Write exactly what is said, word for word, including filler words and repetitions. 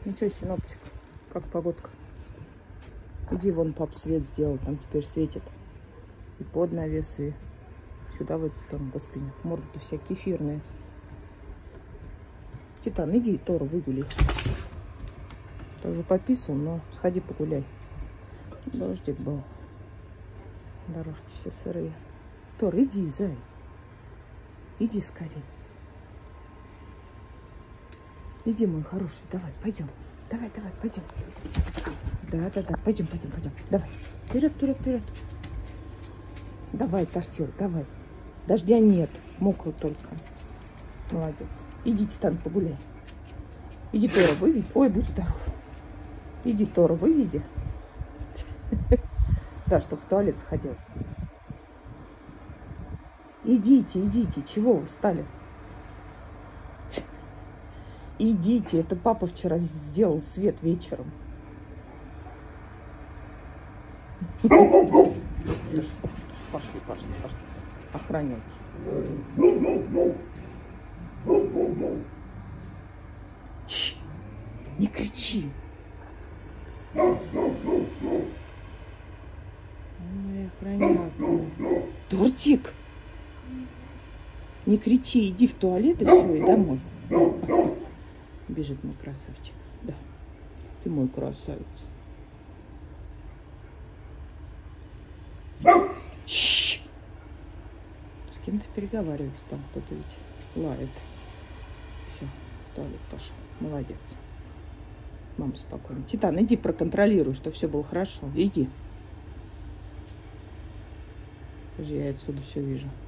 Ну что, синоптик, как погодка? Иди, вон пап свет сделал, там теперь светит. И под навес, и сюда в эту сторону. Господи, морды вся кефирные. Титан, иди Тору выгуляй. Тоже пописал, но сходи погуляй. Дождик был. Дорожки все сырые. Тор, иди, зай. Иди скорее. Иди, мой хороший, давай, пойдем. Давай, давай, пойдем. Да, да, да, пойдем, пойдем, пойдем. Давай. Вперед, вперед, вперед. Давай, тортил, давай. Дождя нет, мокро только. Молодец. Иди, Титан, погуляй. Иди, Тора, выведи. Ой, будь здоров. Иди, Тора, выведи. Да, чтоб в туалет сходил. Идите, идите. Чего вы встали? Идите. Это папа вчера сделал свет вечером. Пошли, пошли, пошли. Охранники. Чш, не кричи. Ой, охраняк. Тортик. Не кричи, иди в туалет и все, и домой. Бежит мой красавчик. Да, ты мой красавец. Чш. С кем-то переговаривается там кто-то ведь лает. Все, в туалет пошел. Молодец. Мама спокойно. Титан, иди проконтролируй, что все было хорошо. Иди. Я отсюда все вижу.